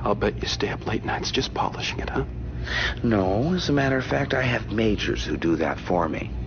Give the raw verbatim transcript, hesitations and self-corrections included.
I'll bet you stay up late nights just polishing it, huh? No, as a matter of fact, I have majors who do that for me.